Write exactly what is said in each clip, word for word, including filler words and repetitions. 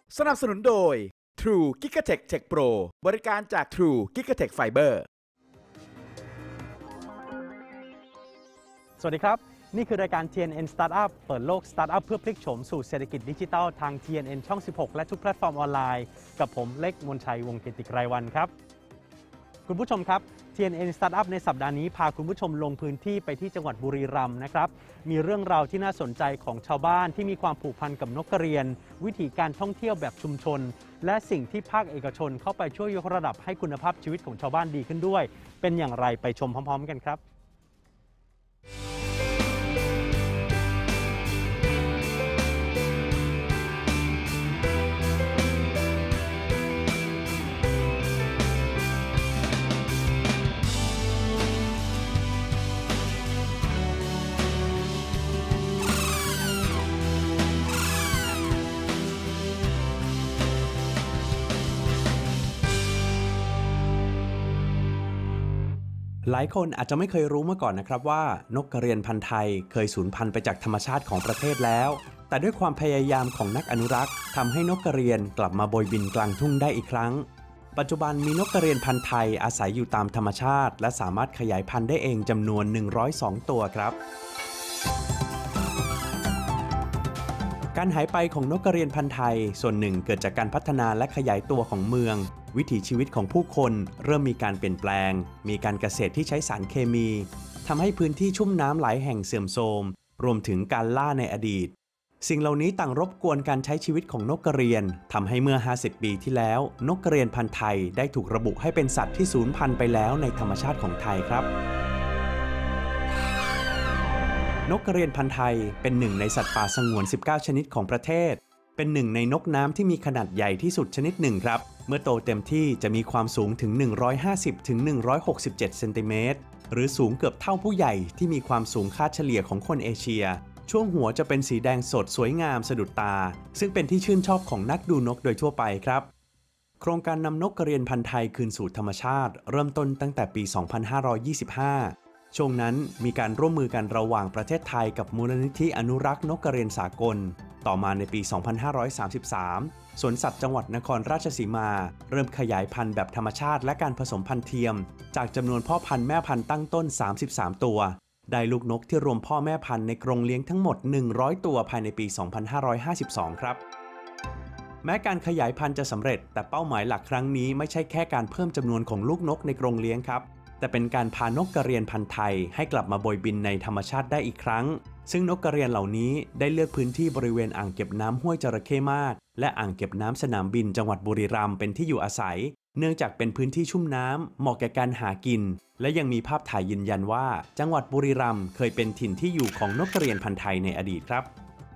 สนับสนุนโดย True Gigatech Tech Pro บริการจาก True Gigatech Fiber สวัสดีครับนี่คือรายการ ที เอ็น เอ็น Startup เปิดโลก Startup เพื่อพลิกโฉมสู่เศรษฐกิจดิจิทัลทาง ที เอ็น เอ็น ช่อง สิบหก และทุกแพลตฟอร์มออนไลน์กับผมเล็กมนชัยวงศ์กิติไกรวรรณครับคุณผู้ชมครับ ที เอ็น เอ็น Startup ในสัปดาห์นี้พาคุณผู้ชมลงพื้นที่ไปที่จังหวัดบุรีรัมย์นะครับมีเรื่องราวที่น่าสนใจของชาวบ้านที่มีความผูกพันกับนกกระเรียนวิถีการท่องเที่ยวแบบชุมชนและสิ่งที่ภาคเอกชนเข้าไปช่วยยกระดับให้คุณภาพชีวิตของชาวบ้านดีขึ้นด้วยเป็นอย่างไรไปชมพร้อมๆกันครับหลายคนอาจจะไม่เคยรู้มาก่อนนะครับว่านกกระเรียนพันธุ์ไทยเคยสูญพันธุ์ไปจากธรรมชาติของประเทศแล้วแต่ด้วยความพยายามของนักอนุรักษ์ทำให้นกกระเรียนกลับมาโบยบินกลางทุ่งได้อีกครั้งปัจจุบันมีนกกระเรียนพันธุ์ไทยอาศัยอยู่ตามธรรมชาติและสามารถขยายพันธุ์ได้เองจำนวนหนึ่งร้อยสองตัวครับการหายไปของนกกระเรียนพันธุ์ไทยส่วนหนึ่งเกิดจากการพัฒนาและขยายตัวของเมืองวิถีชีวิตของผู้คนเริ่มมีการเปลี่ยนแปลงมีการเกษตรที่ใช้สารเคมีทำให้พื้นที่ชุ่มน้ำหลายแห่งเสื่อมโทรมรวมถึงการล่าในอดีตสิ่งเหล่านี้ต่างรบกวนการใช้ชีวิตของนกกระเรียนทำให้เมื่อห้าสิบปีที่แล้วนกกระเรียนพันธุ์ไทยได้ถูกระบุให้เป็นสัตว์ที่สูญพันธุ์ไปแล้วในธรรมชาติของไทยครับนกกระเรียนพันธุ์ไทยเป็นหนึ่งในสัตว์ป่าสงวนสิบเก้าชนิดของประเทศเป็นหนึ่งในนกน้ำที่มีขนาดใหญ่ที่สุดชนิดหนึ่งครับเมื่อโตเต็มที่จะมีความสูงถึงหนึ่งร้อยห้าสิบถึงหนึ่งร้อยหกสิบเจ็ดเซนติเมตรหรือสูงเกือบเท่าผู้ใหญ่ที่มีความสูงค่าเฉลี่ยของคนเอเชียช่วงหัวจะเป็นสีแดงสดสวยงามสะดุดตาซึ่งเป็นที่ชื่นชอบของนักดูนกโดยทั่วไปครับโครงการนำนกกระเรียนพันธุ์ไทยคืนสู่ธรรมชาติเริ่มต้นตั้งแต่ปีสองพันห้าร้อยยี่สิบห้าช่วงนั้นมีการร่วมมือกันระหว่างประเทศไทยกับมูลนิธิอนุรักษ์นกกระเรียนสากลต่อมาในปี สองพันห้าร้อยสามสิบสาม สวนสัตว์จังหวัดนครราชสีมาเริ่มขยายพันธุ์แบบธรรมชาติและการผสมพันธุ์เทียมจากจำนวนพ่อพันธุ์แม่พันธุ์ตั้งต้นสามสิบสามตัวได้ลูกนกที่รวมพ่อแม่พันธุ์ในกรงเลี้ยงทั้งหมดหนึ่งร้อยตัวภายในปี สองพันห้าร้อยห้าสิบสอง ครับแม้การขยายพันธุ์จะสำเร็จแต่เป้าหมายหลักครั้งนี้ไม่ใช่แค่การเพิ่มจำนวนของลูกนกในกรงเลี้ยงครับแต่เป็นการพานกกระเรียนพันธุ์ไทยให้กลับมาโบยบินในธรรมชาติได้อีกครั้งซึ่งนกกระเรียนเหล่านี้ได้เลือกพื้นที่บริเวณอ่างเก็บน้ำห้วยจระเข้มากและอ่างเก็บน้ำสนามบินจังหวัดบุรีรัมย์เป็นที่อยู่อาศัยเนื่องจากเป็นพื้นที่ชุ่มน้ำเหมาะแก่การหากินและยังมีภาพถ่ายยืนยันว่าจังหวัดบุรีรัมย์เคยเป็นถิ่นที่อยู่ของนกกระเรียนพันธุ์ไทยในอดีตครับ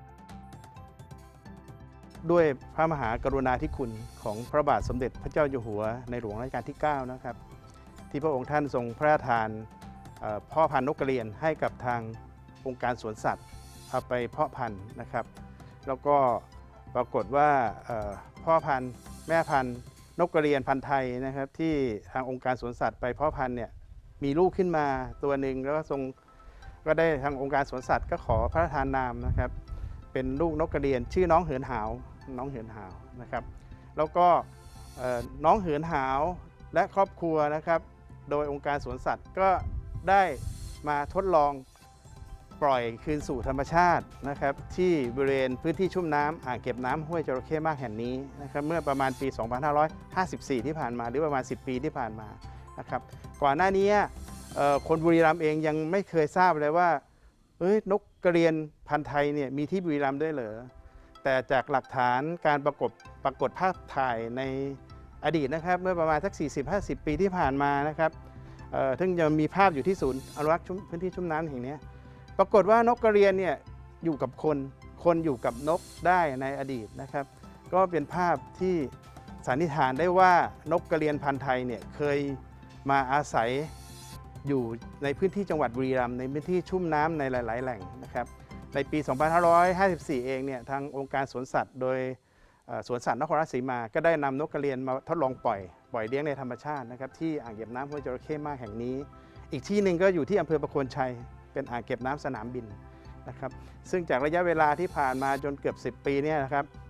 ด้วยพระมหากรุณาธิคุณของพระบาทสมเด็จพระเจ้าอยู่หัวในหลวงรัชกาลที่เก้านะครับที่พระองค์ท่านทรงพระราชทานพ่อพันธุ์นกกระเรียนให้กับทางองค์การสวนสัตว์เอาไปเพาะพันธุ์นะครับแล้วก็ปรากฏว่าพ่อพันธุ์แม่พันธุ์นกกระเรียนพันธุ์ไทยนะครับที่ทางองค์การสวนสัตว์ไปเพาะพันธุ์เนี่ยมีลูกขึ้นมาตัวหนึ่งแล้วก็ทรงก็ได้ทางองค์การสวนสัตว์ก็ขอพระราชทานนามนะครับเป็นลูกนกกระเรียนชื่อน้องเหินหาวน้องเหินหาวนะครับแล้วก็น้องเหินหาวและครอบครัวนะครับโดยองค์การสวนสัตว์ก็ได้มาทดลองปล่อยคืนสู่ธรรมชาตินะครับที่บริเวณพื้นที่ชุ่มน้ำอ่างเก็บน้ำห้วยจระเข้มากแห่งนี้นะครับเมื่อประมาณปี สองพันห้าร้อยห้าสิบสี่ ที่ผ่านมาหรือประมาณสิบปีที่ผ่านมานะครับก่อนหน้านี้คนบุรีรัมย์เองยังไม่เคยทราบเลยว่าเอ้ยนกกระเรียนพันธุ์ไทยเนี่ยมีที่บุรีรัมย์ด้วยเหรอแต่จากหลักฐานการปรากฏปรากฏภาพถ่ายในอดีตนะครับเมื่อประมาณสัก สี่สิบถึงห้าสิบ ปีที่ผ่านมานะครับซึ่งจะมีภาพอยู่ที่ศูนย์อนุรักษ์พื้นที่ชุ่มน้ำแห่งนี้ปรากฏว่านกกระเรียนเนี่ยอยู่กับคนคนอยู่กับนกได้ในอดีตนะครับก็เป็นภาพที่สันนิษฐานได้ว่านกกระเรียนพันธุ์ไทยเนี่ยเคยมาอาศัยอยู่ในพื้นที่จังหวัดบุรีรัมย์ในพื้นที่ชุ่มน้ำในหลายๆแหล่งนะครับในปี สองพันห้าร้อยห้าสิบสี่ เองเนี่ยทางองค์การสวนสัตว์โดยสวนสัตว์นครราชสีมาก็ได้นำนกกระเรียนมาทดลองปล่อยปล่อยเลี้ยงในธรรมชาตินะครับที่อ่างเก็บน้ำห้วยจระเข้มากแห่งนี้อีกที่หนึ่งก็อยู่ที่อำเภอประโคนชัยเป็นอ่างเก็บน้ำสนามบินนะครับซึ่งจากระยะเวลาที่ผ่านมาจนเกือบสิบปีเนี่ยนะครับ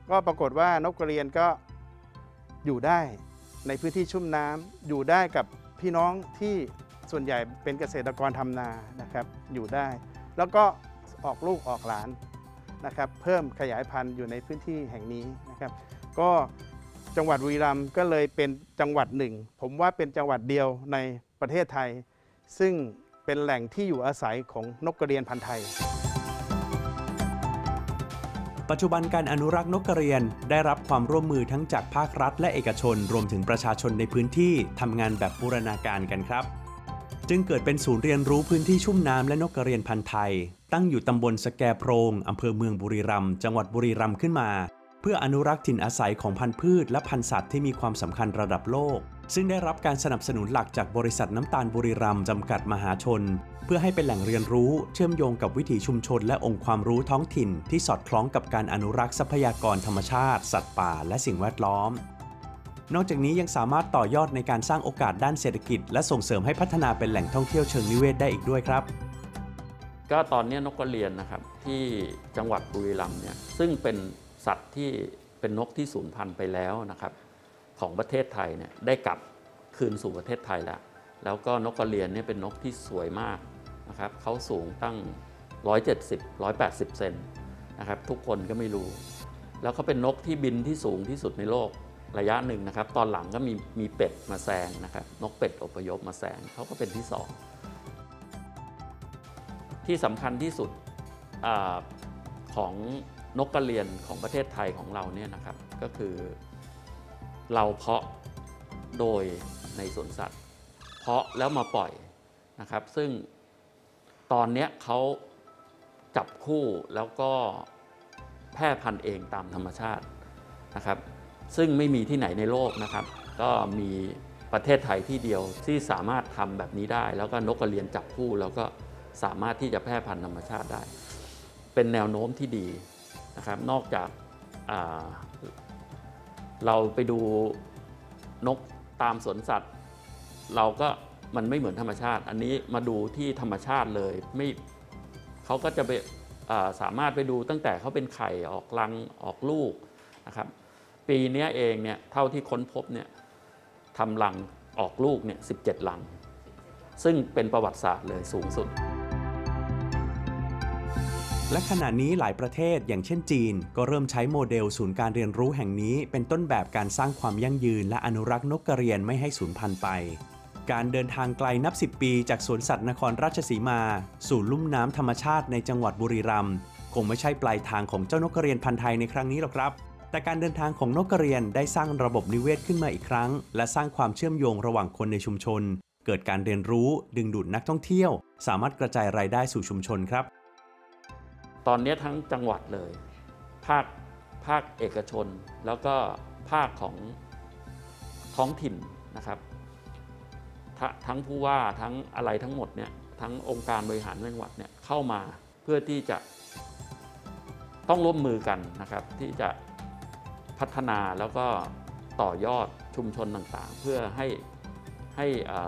ก็ปรากฏว่านกกระเรียนก็อยู่ได้ในพื้นที่ชุ่มน้ำอยู่ได้กับพี่น้องที่ส่วนใหญ่เป็นเกษตรกรทำนานะครับอยู่ได้แล้วก็ออกลูกออกหลานนะครับเพิ่มขยายพันธุ์อยู่ในพื้นที่แห่งนี้นะครับก็จังหวัดบุรีรัมย์ก็เลยเป็นจังหวัดหนึ่งผมว่าเป็นจังหวัดเดียวในประเทศไทยซึ่งเป็นแหล่งที่อยู่อาศัยของนกกระเรียนพันธุ์ไทยปัจจุบันการอนุรักษ์นกกระเรียนได้รับความร่วมมือทั้งจากภาครัฐและเอกชนรวมถึงประชาชนในพื้นที่ทำงานแบบบูรณาการกันครับจึงเกิดเป็นศูนย์เรียนรู้พื้นที่ชุ่มน้ำและนกกระเรียนพันธุ์ไทยตั้งอยู่ตำบลสแกโพรงอำเภอเมืองบุรีรัมย์จังหวัดบุรีรัมย์ขึ้นมาเพื่ออนุรักษ์ถิ่นอาศัยของพันธุ์พืชและพันธุ์สัตว์ที่มีความสำคัญระดับโลกซึ่งได้รับการสนับสนุนหลักจากบริษัทน้ำตาลบุรีรัมย์จำกัดมหาชนเพื่อให้เป็นแหล่งเรียนรู้เชื่อมโยงกับวิถีชุมชนและองค์ความรู้ท้องถิ่นที่สอดคล้องกับการอนุรักษ์ทรัพยากรธรรมชาติสัตว์ป่าและสิ่งแวดล้อมนอกจากนี้ยังสามารถต่อยอดในการสร้างโอกาสด้านเศรษฐกิจและส่งเสริมให้พัฒนาเป็นแหล่งท่องเที่ยวเชิงนิเวศได้อีกด้วยครับก็ตอนนี้นกกระเรียนนะครับที่จังหวัดบุรีรัมย์เนี่ยซึ่งเป็นสัตว์ที่เป็นนกที่สูญพันธุ์ไปแล้วนะครับของประเทศไทยเนี่ยได้กลับคืนสู่ประเทศไทยแล้วแล้วก็นกกระเรียนเนี่ยเป็นนกที่สวยมากนะครับเขาสูงตั้งหนึ่งร้อยเจ็ดสิบ หนึ่งร้อยแปดสิบเซนนะครับทุกคนก็ไม่รู้แล้วเขาเป็นนกที่บินที่สูงที่สุดในโลกระยะหนึ่งนะครับตอนหลังก็มีมีเป็ดมาแซงนะครับนกเป็ดอพยพมาแซงเขาก็เป็นที่สองที่สำคัญที่สุดอของนกกระเรียนของประเทศไทยของเราเนี่ยนะครับก็คือเราเพาะโดยในสวนสัตว์เพาะแล้วมาปล่อยนะครับซึ่งตอนนี้เขาจับคู่แล้วก็แพร่พันธุ์เองตามธรรมชาตินะครับซึ่งไม่มีที่ไหนในโลกนะครับก็มีประเทศไทยที่เดียวที่สามารถทำแบบนี้ได้แล้วก็นกกระเรียนจับคู่แล้วก็สามารถที่จะแพร่พันธุ์ธรรมชาติได้เป็นแนวโน้มที่ดีนะครับนอกจากเราไปดูนกตามสวนสัตว์เราก็มันไม่เหมือนธรรมชาติอันนี้มาดูที่ธรรมชาติเลยไม่เขาก็จะไปสามารถไปดูตั้งแต่เขาเป็นไข่ออกรังออกลูกนะครับปีนี้เองเนี่ยเท่าที่ค้นพบเนี่ยทำรังออกลูกเนี่ยสิบเจ็ดรังซึ่งเป็นประวัติศาสตร์เลยสูงสุดและขณะนี้หลายประเทศอย่างเช่นจีนก็เริ่มใช้โมเดลศูนย์การเรียนรู้แห่งนี้เป็นต้นแบบการสร้างความยั่งยืนและอนุรักษ์นกกระเรียนไม่ให้สูญพันธุ์ไปการเดินทางไกลนับสิบปีจากสวนสัตว์นครราชสีมาสู่ลุ่มน้ำธรรมชาติในจังหวัดบุรีรัมย์คงไม่ใช่ปลายทางของเจ้านกกระเรียนพันธุ์ไทยในครั้งนี้หรอกครับแต่การเดินทางของนกกระเรียนได้สร้างระบบนิเวศขึ้นมาอีกครั้งและสร้างความเชื่อมโยงระหว่างคนในชุมชนเกิดการเรียนรู้ดึงดูดนักท่องเที่ยวสามารถกระจายรายได้สู่ชุมชนครับตอนนี้ทั้งจังหวัดเลยภาคภาคเอกชนแล้วก็ภาคของท้องถิ่นนะครับททั้งผู้ว่าทั้งอะไรทั้งหมดเนี่ยทั้งองค์การบริหารจังหวัดเนี่ยเข้ามาเพื่อที่จะต้องร่วมมือกันนะครับที่จะพัฒนาแล้วก็ต่อยอดชุมชนต่างๆเพื่อให้ให้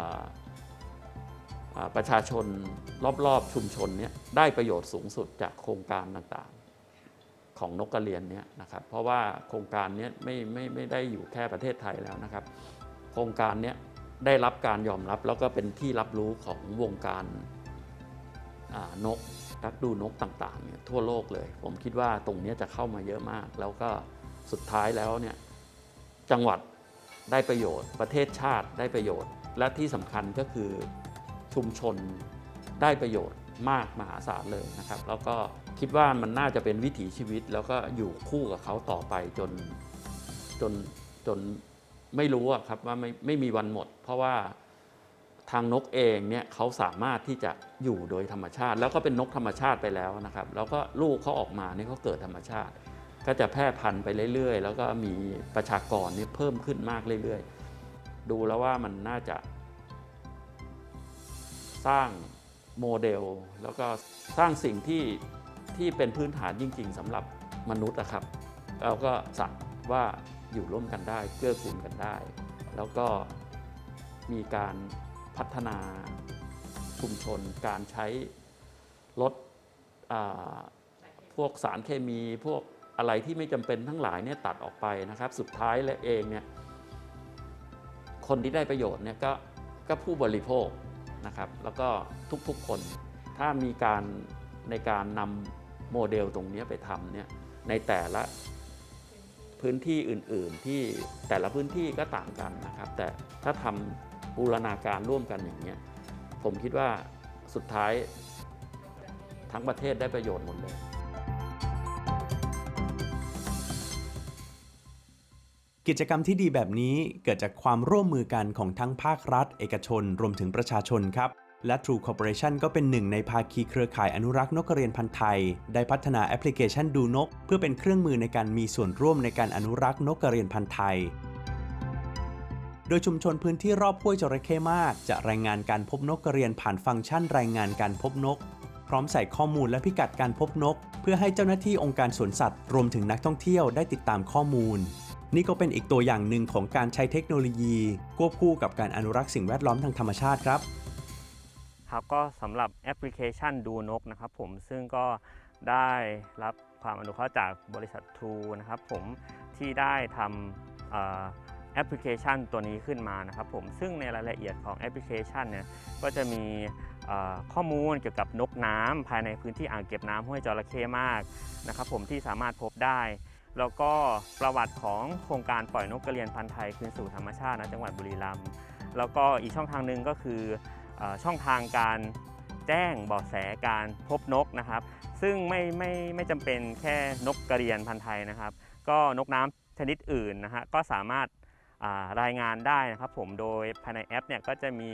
ประชาชนรอบๆชุมชนนี้ได้ประโยชน์สูงสุดจากโครงการต่างๆของนกกระเรียนนี้นะครับเพราะว่าโครงการนี้ไม่ไม่ไม่ได้อยู่แค่ประเทศไทยแล้วนะครับโครงการนี้ได้รับการยอมรับแล้วก็เป็นที่รับรู้ของวงการนกนักดูนกต่างๆเนี่ยทั่วโลกเลยผมคิดว่าตรงนี้จะเข้ามาเยอะมากแล้วก็สุดท้ายแล้วเนี่ยจังหวัดได้ประโยชน์ประเทศชาติได้ประโยชน์และที่สำคัญก็คือชุมชนได้ประโยชน์มากมหาศาลเลยนะครับแล้วก็คิดว่ามันน่าจะเป็นวิถีชีวิตแล้วก็อยู่คู่กับเขาต่อไปจนจนจนไม่รู้ครับว่าไม่ไม่มีวันหมดเพราะว่าทางนกเองเนี่ยเขาสามารถที่จะอยู่โดยธรรมชาติแล้วก็เป็นนกธรรมชาติไปแล้วนะครับแล้วก็ลูกเขาออกมาเนี่ยเขาเกิดธรรมชาติก็จะแพร่พันธุ์ไปเรื่อยๆแล้วก็มีประชากรนี่เพิ่มขึ้นมากเรื่อยๆดูแล้วว่ามันน่าจะสร้างโมเดลแล้วก็สร้างสิ่งที่ที่เป็นพื้นฐานจริงๆสำหรับมนุษย์นะครับแล้วก็สัตว์ว่าอยู่ร่วมกันได้เกื้อกูลกันได้แล้วก็มีการพัฒนาชุมชนการใช้ลดพวกสารเคมีพวกอะไรที่ไม่จำเป็นทั้งหลายเนี่ยตัดออกไปนะครับสุดท้ายและเองเนี่ยคนที่ได้ประโยชน์เนี่ยก็ก็ผู้บริโภคนะครับแล้วก็ทุกๆคนถ้ามีการในการนำโมเดลตรงนี้ไปทำเนี่ยในแต่ละพื้นที่อื่นๆที่แต่ละพื้นที่ก็ต่างกันนะครับแต่ถ้าทำบูรณาการร่วมกันอย่างนี้ผมคิดว่าสุดท้ายทั้งประเทศได้ประโยชน์หมดเลยกิจกรรมที่ดีแบบนี้เกิดจากความร่วมมือกันของทั้งภาครัฐเอกชนรวมถึงประชาชนครับและ True Corporation ก็เป็นหนึ่งในภาคีเครือข่ายอนุรักษ์นกกระเรียนพันธุ์ไทยได้พัฒนาแอปพลิเคชันดูนกเพื่อเป็นเครื่องมือในการมีส่วนร่วมในการอนุรักษ์นกกระเรียนพันธุ์ไทยโดยชุมชนพื้นที่รอบห้วยจระเข้มากจะรายงานการพบนกกระเรียนผ่านฟังก์ชันรายงานการพบนกพร้อมใส่ข้อมูลและพิกัดการพบนกเพื่อให้เจ้าหน้าที่องค์การสวนสัตว์รวมถึงนักท่องเที่ยวได้ติดตามข้อมูลนี่ก็เป็นอีกตัวอย่างหนึ่งของการใช้เทคโนโลยีควบคู่กับการอนุรักษ์สิ่งแวดล้อมทางธรรมชาติครับครับก็สำหรับแอปพลิเคชันดูนกนะครับผมซึ่งก็ได้รับความอนุเคราะห์จากบริษัท True นะครับผมที่ได้ทำแอปพลิเคชันตัวนี้ขึ้นมานะครับผมซึ่งในรายละเอียดของแอปพลิเคชันเนี่ยก็จะมีข้อมูลเกี่ยวกับนกน้ำภายในพื้นที่อ่างเก็บน้ำห้วยจระเข้มากนะครับผมที่สามารถพบได้แล้วก็ประวัติของโครงการปล่อยนกกระเรียนพันธุ์ไทยคืนสู่ธรรมชาติณจังหวัดบุรีรัมย์แล้วก็อีกช่องทางหนึ่งก็คือช่องทางการแจ้งเบาะแสการพบนกนะครับซึ่งไม่ไม่ไม่จำเป็นแค่นกกระเรียนพันธุ์ไทยนะครับก็นกน้ำชนิดอื่นนะฮะก็สามารถรายงานได้นะครับผมโดยภายในแอปเนี่ยก็จะมี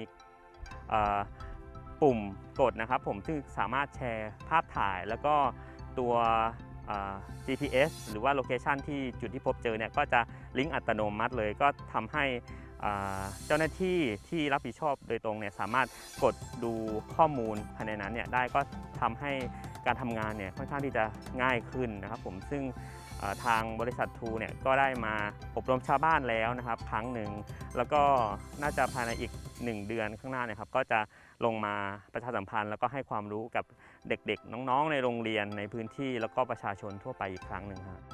ปุ่มกดนะครับผมซึ่งสามารถแชร์ภาพถ่ายแล้วก็ตัว จี พี เอส หรือว่าโลเคชันที่จุดที่พบเจอเนี่ยก็จะลิงก์อัตโนมัติเลยก็ทำให้เจ้าหน้าที่ที่รับผิดชอบโดยตรงเนี่ยสามารถกดดูข้อมูลภายในนั้นเนี่ยได้ก็ทำให้การทำงานเนี่ยค่อนข้างที่จะง่ายขึ้นนะครับผมซึ่งทางบริษัท True เนี่ยก็ได้มาอบรมชาวบ้านแล้วนะครับครั้งหนึ่งแล้วก็น่าจะภายในอีกหนึ่งเดือนข้างหน้าเนี่ยครับก็จะลงมาประชาสัมพันธ์แล้วก็ให้ความรู้กับเด็กๆน้องๆในโรงเรียนในพื้นที่แล้วก็ประชาชนทั่วไปอีกครั้งหนึ่งครับ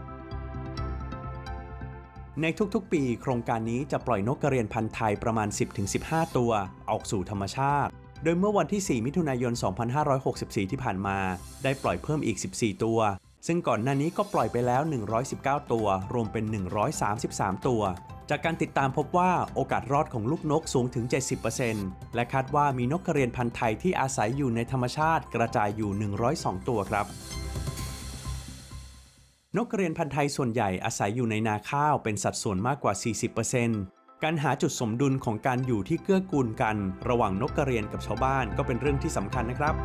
ในทุกๆปีโครงการนี้จะปล่อยนกกระเรียนพันธุ์ไทยประมาณ สิบถึงสิบห้า ตัวออกสู่ธรรมชาติโดยเมื่อวันที่ สี่ มิถุนายน สองพันห้าร้อยหกสิบสี่ ที่ผ่านมาได้ปล่อยเพิ่มอีก สิบสี่ ตัวซึ่งก่อนหน้านี้ก็ปล่อยไปแล้ว หนึ่งร้อยสิบเก้า ตัวรวมเป็น หนึ่งร้อยสามสิบสาม ตัวจากการติดตามพบว่าโอกาสรอดของลูกนกสูงถึง เจ็ดสิบเปอร์เซ็นต์ และคาดว่ามีนกกระเรียนพันธุ์ไทยที่อาศัยอยู่ในธรรมชาติกระจายอยู่ หนึ่งร้อยสอง ตัวครับนกกระเรียนพันธุ์ไทยส่วนใหญ่อาศัยอยู่ในนาข้าวเป็นสัดส่วนมากกว่า สี่สิบเปอร์เซ็นต์ การหาจุดสมดุลของการอยู่ที่เกื้อกูลกันระหว่างนกกระเรียนกับชาวบ้านก็เป็นเรื่องที่สำคัญนะครับ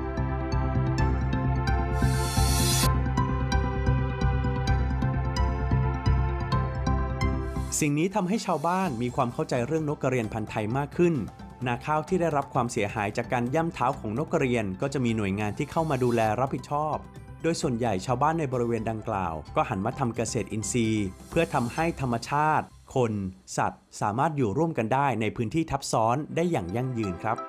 สิ่งนี้ทำให้ชาวบ้านมีความเข้าใจเรื่องนกกระเรียนพันธุ์ไทยมากขึ้นนาข้าวที่ได้รับความเสียหายจากการย่ำเท้าของนกกระเรียนก็จะมีหน่วยงานที่เข้ามาดูแลรับผิดชอบโดยส่วนใหญ่ชาวบ้านในบริเวณดังกล่าวก็หันมาทำเกษตรอินทรีย์เพื่อทำให้ธรรมชาติคนสัตว์สามารถอยู่ร่วมกันได้ในพื้นที่ทับซ้อนได้อย่างยั่งยืนครับ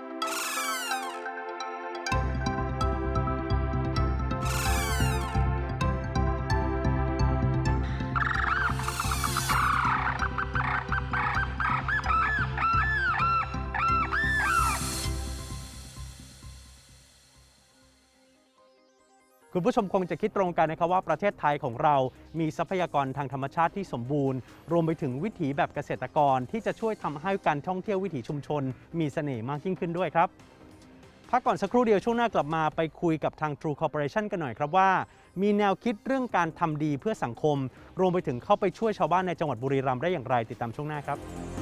คุณผู้ชมคงจะคิดตรงกันนะครับว่าประเทศไทยของเรามีทรัพยากรทางธรรมชาติที่สมบูรณ์รวมไปถึงวิถีแบบเกษตรกรที่จะช่วยทำให้การท่องเที่ยววิถีชุมชนมีเสน่ห์มากยิ่งขึ้นด้วยครับพักก่อนสักครู่เดียวช่วงหน้ากลับมาไปคุยกับทาง True Corporation กันหน่อยครับว่ามีแนวคิดเรื่องการทำดีเพื่อสังคมรวมไปถึงเข้าไปช่วยชาวบ้านในจังหวัดบุรีรัมย์ได้อย่างไรติดตามช่วงหน้าครับ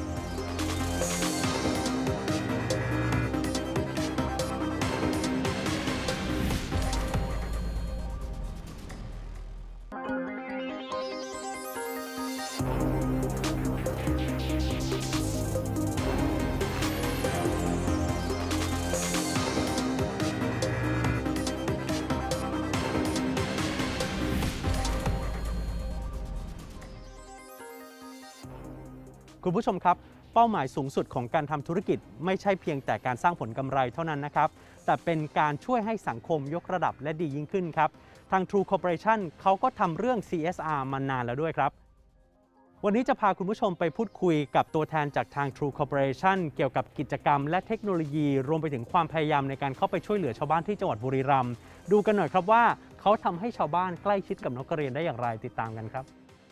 คุณผู้ชมครับเป้าหมายสูงสุดของการทำธุรกิจไม่ใช่เพียงแต่การสร้างผลกำไรเท่านั้นนะครับแต่เป็นการช่วยให้สังคมยกระดับและดียิ่งขึ้นครับทาง True Corporation เขาก็ทำเรื่อง ซี เอส อาร์ มานานแล้วด้วยครับวันนี้จะพาคุณผู้ชมไปพูดคุยกับตัวแทนจากทาง True Corporation เกี่ยวกับกิจกรรมและเทคโนโลยีรวมไปถึงความพยายามในการเข้าไปช่วยเหลือชาวบ้านที่จังหวัดบุรีรัมย์ดูกันหน่อยครับว่าเขาทำให้ชาวบ้านใกล้ชิดกับนกกระเรียนได้อย่างไรติดตามกันครับ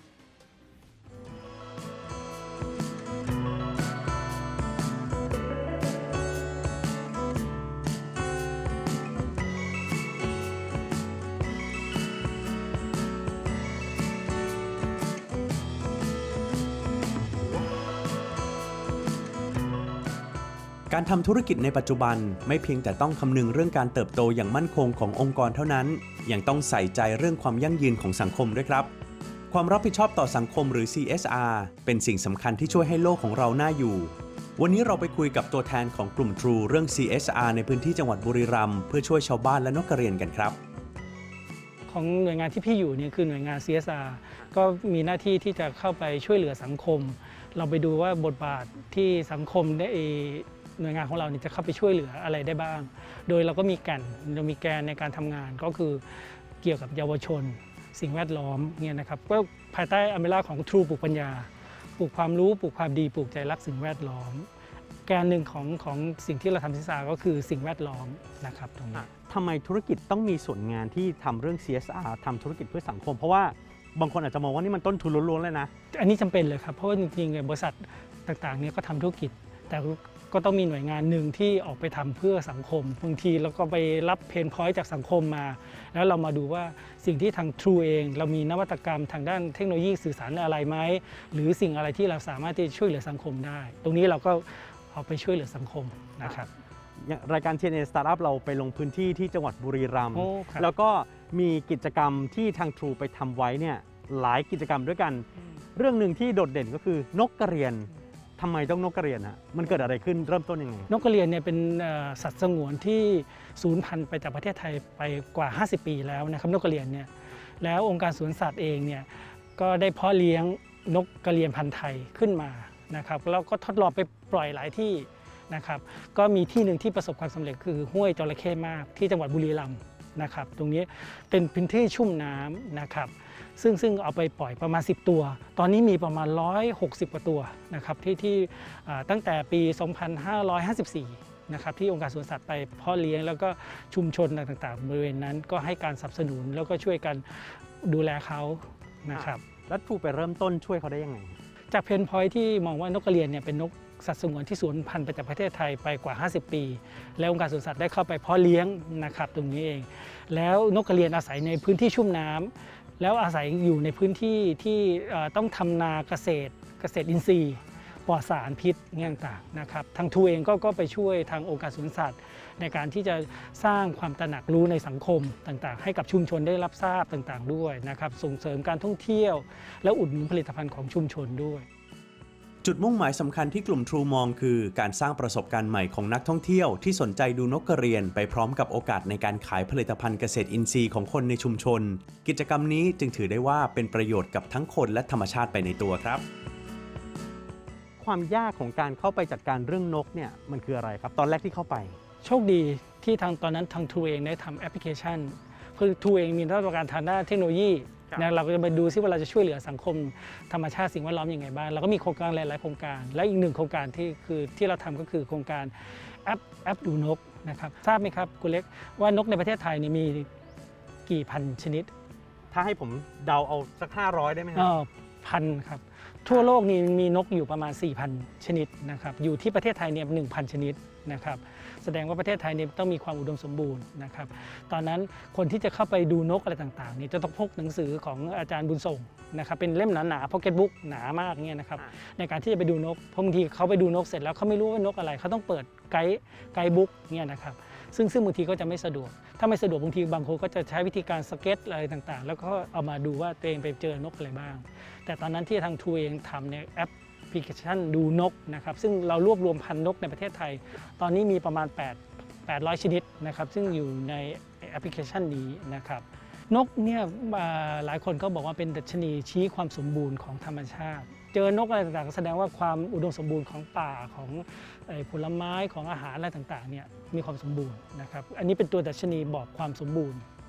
การทำธุรกิจในปัจจุบันไม่เพียงแต่ต้องคำนึงเรื่องการเติบโตอย่างมั่นคงขององค์กรเท่านั้นยังต้องใส่ใจเรื่องความยั่งยืนของสังคมด้วยครับความรับผิดชอบต่อสังคมหรือ ซี เอส อาร์ เป็นสิ่งสำคัญที่ช่วยให้โลกของเราน่าอยู่วันนี้เราไปคุยกับตัวแทนของกลุ่ม True เรื่อง ซี เอส อาร์ ในพื้นที่จังหวัดบุรีรัมย์เพื่อช่วยชาวบ้านและนกกระเรียนกันครับของหน่วยงานที่พี่อยู่เนี่ยคือหน่วยงาน ซี เอส อาร์ ก็มีหน้าที่ที่จะเข้าไปช่วยเหลือสังคมเราไปดูว่าบทบาทที่สังคมได้หน่วยงานของเราเนี่ยจะเข้าไปช่วยเหลืออะไรได้บ้างโดยเราก็มีแก่นเรามีแกนในการทำงานก็คือเกี่ยวกับเยาวชนสิ่งแวดล้อมเนี่ยนะครับก็ภายใต้อำนาจของ True ปลูกปัญญาปลูกความรู้ปลูกความดีปลูกใจรักสิ่งแวดล้อมแกนหนึ่งของของสิ่งที่เราทำ ซี เอส อาร์ ก็คือสิ่งแวดล้อมนะครับตรงนี้ทำไมธุรกิจต้องมีส่วนงานที่ทำเรื่อง ซี เอส อาร์ ทำธุรกิจเพื่อสังคมเพราะว่าบางคนอาจจะมองว่านี่มันต้นทุนล้วนๆเลยนะอันนี้จำเป็นเลยครับเพราะว่าจริงๆบริษัทต่างๆเนี่ยก็ทำธุรกิจแต่ก็ต้องมีหน่วยงานหนึ่งที่ออกไปทำเพื่อสังคมบางทีเราก็ไปรับเพนพอยต์จากสังคมมาแล้วเรามาดูว่าสิ่งที่ทาง True เองเรามีนวัตกรรมทางด้านเทคโนโลยีสื่อสารอะไรไหมหรือสิ่งอะไรที่เราสามารถที่จะช่วยเหลือสังคมได้ตรงนี้เราก็เอาไปช่วยเหลือสังคมนะครับรายการ ที เอ็น เอ Startup เราไปลงพื้นที่ที่จังหวัดบุรีรัมย์แล้วก็มีกิจกรรมที่ทาง True ไปทำไว้เนี่ยหลายกิจกรรมด้วยกันเรื่องหนึ่งที่โดดเด่นก็คือนกกระเรียนทำไมต้องนกกระเรียนฮะมันเกิดอะไรขึ้นเริ่มต้นยังไงนกกระเรียนเนี่ยเป็นสัตว์สงวนที่สูญพันธุ์ไปจากประเทศไทยไปกว่าห้าสิบปีแล้วนะครับนกกระเรียนเนี่ยแล้วองค์การสวนสัตว์เองเนี่ยก็ได้เพาะเลี้ยงนกกระเรียนพันธุ์ไทยขึ้นมานะครับแล้วก็ทดลองไปปล่อยหลายที่นะครับก็มีที่หนึ่งที่ประสบความสำเร็จคือห้วยจระเข้มากที่จังหวัดบุรีรัมย์นะครับตรงนี้เป็นพื้นที่ชุ่มน้ำนะครับซึ่งซึ่งเอาไปปล่อยประมาณสิบตัวตอนนี้มีประมาณหนึ่งร้อยหกสิบกว่าตัวนะครับที่ที่ตั้งแต่ปีสองพันห้าร้อยห้าสิบสี่นะครับที่องค์การสวนสัตว์ไปเพาะเลี้ยงแล้วก็ชุมชนต่างๆบริเวณนั้นก็ให้การสนับสนุนแล้วก็ช่วยกันดูแลเขานะครับแล้วทูไปเริ่มต้นช่วยเขาได้ยังไงจากเพนพอยท์ที่มองว่านกกระเรียนเนี่ยเป็นนกสัตว์สงวนที่สูญพันธุ์ไปจากประเทศไทยไปกว่าห้าสิบปีแล้วองค์การสวนสัตว์ได้เข้าไปเพาะเลี้ยงนะครับตรงนี้เองแล้วนกกระเรียนอาศัยในพื้นที่ชุ่มน้ำแล้วอาศัยอยู่ในพื้นที่ที่ต้องทำนาเกษตรเกษตรอินทรีย์ปลอดสารพิษต่างๆนะครับทางทูเองก็ก็ไปช่วยทางองค์การสวนสัตว์ในการที่จะสร้างความตระหนักรู้ในสังคมต่างๆให้กับชุมชนได้รับทราบต่างๆด้วยนะครับส่งเสริมการท่องเที่ยวและอุดหนุนผลิตภัณฑ์ของชุมชนด้วยจุดมุ่งหมายสำคัญที่กลุ่ม True มองคือการสร้างประสบการณ์ใหม่ของนักท่องเที่ยวที่สนใจดูนกกระเรียนไปพร้อมกับโอกาสในการขายผลิตภัณฑ์เกษตรอินทรีย์ของคนในชุมชนกิจกรรมนี้จึงถือได้ว่าเป็นประโยชน์กับทั้งคนและธรรมชาติไปในตัวครับความยากของการเข้าไปจัดการเรื่องนกเนี่ยมันคืออะไรครับตอนแรกที่เข้าไปโชคดีที่ทางตอนนั้นทาง True เองได้ทำแอปพลิเคชันคือ True เองมีนวัตกรรมทางด้านเทคโนโลยีนะเราก็จะไปดูซิว่าเราจะช่วยเหลือสังคมธรรมชาติสิ่งแวดล้อมยังไงบ้างเราก็มีโครงการหลายๆโครงการและอีกหนึ่งโครงการที่คือที่เราทำก็คือโครงการแอปแอปดูนกนะครับทราบไหมครับคุณเล็กว่านกในประเทศไทยนี่มีกี่พันชนิดถ้าให้ผมเดาเอาสักห้าร้อยได้ไหมครับพันครับทั่วโลกนี่มีนกอยู่ประมาณ สี่พัน ชนิดนะครับอยู่ที่ประเทศไทยเนี่ย หนึ่งพัน ชนิดนะครับแสดงว่าประเทศไทยเนี่ยต้องมีความอุดมสมบูรณ์นะครับตอนนั้นคนที่จะเข้าไปดูนกอะไรต่างๆนี่จะต้องพกหนังสือของอาจารย์บุญส่งนะครับเป็นเล่มหนาๆพ็อกเก็ตบุ๊กหนามากเนี่ยนะครับในการที่จะไปดูนกเพราะบางทีเขาไปดูนกเสร็จแล้วเขาไม่รู้ว่านกอะไรเขาต้องเปิดไกด์ไกด์บุ๊กเนี่ยนะครับซึ่งซึ่งบางทีก็จะไม่สะดวกถ้าไม่สะดวกบางทีบางคนก็จะใช้วิธีการสเก็ตอะไรต่างๆแล้วก็เอามาดูว่าตัวเองไปเจอนกอะไรบ้างแต่ตอนนั้นที่ทางทูเองทำในแอปพลิเคชันดูนกนะครับซึ่งเรารวบรวมพันธุ์นกในประเทศไทยตอนนี้มีประมาณ8 แปดร้อยชนิดนะครับซึ่งอยู่ในแอปพลิเคชันนี้นะครับนกเนี่ยหลายคนก็บอกว่าเป็นดัชนีชี้ความสมบูรณ์ของธรรมชาติเจอนกอะไรต่างๆแสดงว่าความอุดมสมบูรณ์ของป่าของผลไม้ของอาหารอะไรต่างๆเนี่ยมีความสมบูรณ์นะครับอันนี้เป็นตัวดัชนีบอกความสมบูรณ์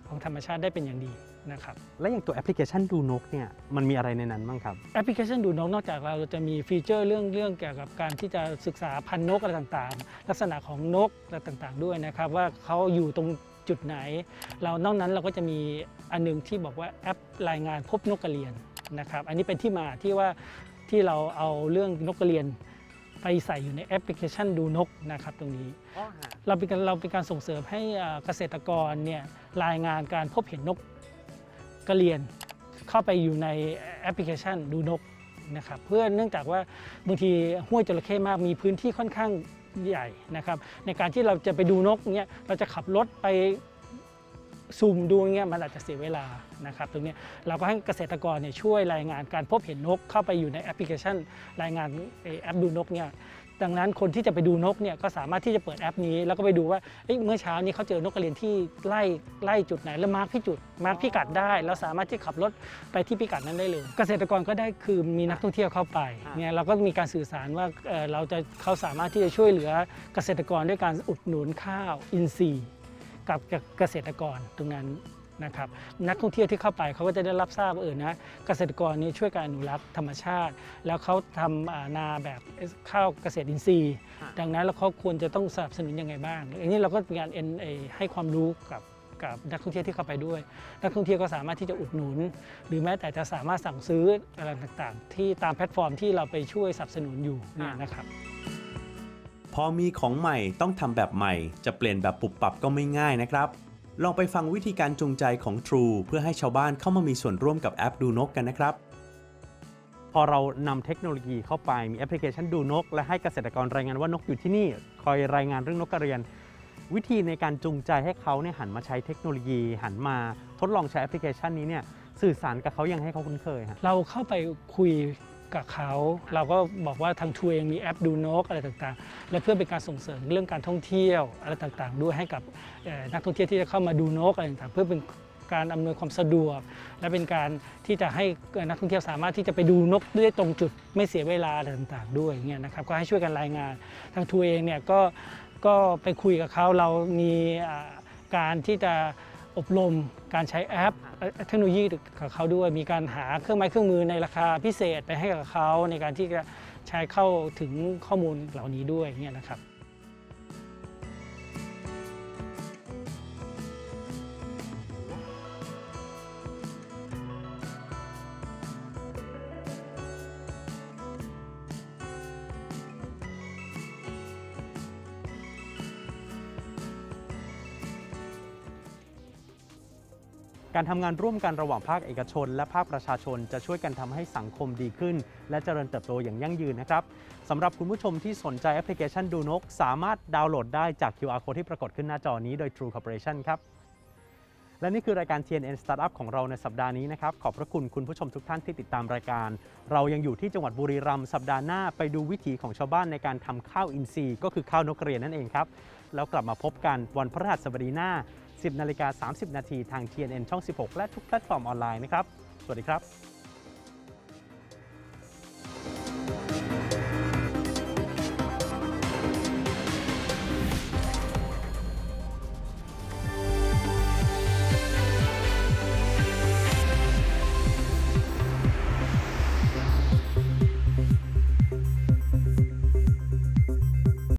ของธรรมชาติได้เป็นอย่างดีนะครับและอย่างตัวแอปพลิเคชันดูนกเนี่ยมันมีอะไรในนั้นบ้างครับแอปพลิเคชันดูนกนอกจากเราจะมีฟีเจอร์เรื่องเรื่องเกี่ยวกับการที่จะศึกษาพันธุ์นกอะไรต่างๆลักษณะของนกอะไรต่างๆด้วยนะครับว่าเขาอยู่ตรงจุดไหนเรานอกนั้นเราก็จะมีอันนึงที่บอกว่าแอปรายงานพบนกกระเรียนนะครับอันนี้เป็นที่มาที่ว่าที่เราเอาเรื่องนกกระเรียนไปใส่อยู่ในแอปพลิเคชันดูนกนะครับตรงนี้เราเป็นการเราเป็นการส่งเสริมให้เกษตรกรเนี่ยรายงานการพบเห็นนกกระเรียนเข้าไปอยู่ในแอปพลิเคชันดูนกนะครับเพื่อเนื่องจากว่าบางทีห้วยจระเข้มากมีพื้นที่ค่อนข้างใหญ่นะครับในการที่เราจะไปดูนกเนี่ยเราจะขับรถไปซูมดูเงี้ยมันอาจจะเสียเวลานะครับตรงนี้เราก็ให้เกษตรกรเนี่ยช่วยรายงานการพบเห็นนกเข้าไปอยู่ในแอปพลิเคชันรายงานแอปดูนกเนี่ยดังนั้นคนที่จะไปดูนกเนี่ยก็สามารถที่จะเปิดแอปนี้แล้วก็ไปดูว่าเมื่อเช้านี้เขาเจอนกกระเรียนที่ไล่ไล่จุดไหนแล้วมาร์คที่จุดมาร์คพิกัดได้แล้วสามารถที่ขับรถไปที่พิกัดนั้นได้เลยเกษตรกรก็ได้คือมีนักท่องเที่ยวเข้าไปเนี่ยเราก็มีการสื่อสารว่าเราจะเขาสามารถที่จะช่วยเหลือเกษตรกรด้วยการอุดหนุนข้าวอินทรีย์กับเกษตรกรตรงนั้นนะครับนักท่องเที่ยวที่เข้าไปเขาก็จะได้รับทราบว่าเออนะเกษตรกรนี้ช่วยการอนุรักษ์ธรรมชาติแล้วเขาทำนาแบบข้าวเกษตรอินทรีย์ดังนั้นแล้วเขาควรจะต้องสนับสนุนยังไงบ้างอันนี้เราก็มีการเอ็นให้ความรู้กับกับนักท่องเที่ยวที่เข้าไปด้วยนักท่องเที่ยวก็สามารถที่จะอุดหนุนหรือแม้แต่จะสามารถสั่งซื้ออะไรต่างๆที่ตามแพลตฟอร์มที่เราไปช่วยสนับสนุนอยู่เนี่ยนะครับพอมีของใหม่ต้องทำแบบใหม่จะเปลี่ยนแบบปุบปับก็ไม่ง่ายนะครับลองไปฟังวิธีการจูงใจของ True เพื่อให้ชาวบ้านเข้ามามีส่วนร่วมกับแอปดูนกกันนะครับพอเรานำเทคโนโลยีเข้าไปมีแอปพลิเคชันดูนกและให้เกษตรกรรายงานว่านกอยู่ที่นี่คอยรายงานเรื่องนกกระเรียนวิธีในการจูงใจให้เขาเนี่ยหันมาใช้เทคโนโลยีหันมาทดลองใช้แอปพลิเคชันนี้เนี่ยสื่อสารกับเขายังให้เขาคุ้นเคยเราเข้าไปคุยกับเขาเราก็บอกว่าทางทัวร์ยังมีแอปดูนกอะไรต่างๆและเพื่อเป็นการส่งเสริมเรื่องการท่องเที่ยวอะไรต่างๆด้วยให้กับนักท่องเที่ยวที่จะเข้ามาดูนกอะไรต่างๆเพื่อเป็นการอำนวยความสะดวกและเป็นการที่จะให้นักท่องเที่ยวสามารถที่จะไปดูนกได้ตรงจุดไม่เสียเวลาอะไรต่างๆด้วยเงี้ยนะครับก็ให้ช่วยกันรายงานทางทัวร์เองเนี่ยก็ก็ไปคุยกับเขาเรามีการที่จะอบรมการใช้แอปเทคโนโลยีกับเขาด้วยมีการหาเครื่องไม้เครื่องมือในราคาพิเศษไปให้กับเขาในการที่จะใช้เข้าถึงข้อมูลเหล่านี้ด้วยเนี่ยนะครับการทำงานร่วมกันระหว่างภาคเอกชนและภาคประชาชนจะช่วยกันทำให้สังคมดีขึ้นและเจริญเติบโตอย่างยั่งยืนนะครับสำหรับคุณผู้ชมที่สนใจแอปพลิเคชันดูนกสามารถดาวน์โหลดได้จาก คิว อาร์ Code ที่ปรากฏขึ้นหน้าจอนี้โดย True Corporation ครับและนี่คือรายการ ที เอ็น เอ็น Startup ของเราในสัปดาห์นี้นะครับขอบพระคุณคุณผู้ชมทุกท่านที่ติดตามรายการเรายังอยู่ที่จังหวัดบุรีรัมย์สัปดาห์หน้าไปดูวิถีของชาวบ้านในการทำข้าวอินทรีย์ก็คือข้าวนกกระเรียนนั่นเองครับแล้วกลับมาพบกันวันพฤหัสบดีหน้าสิบนาฬิกาสามสิบนาทีทาง ที เอ็น เอ็น ช่องสิบหกและทุกแพลตฟอร์มออนไลน์นะครับสวัสดีครับ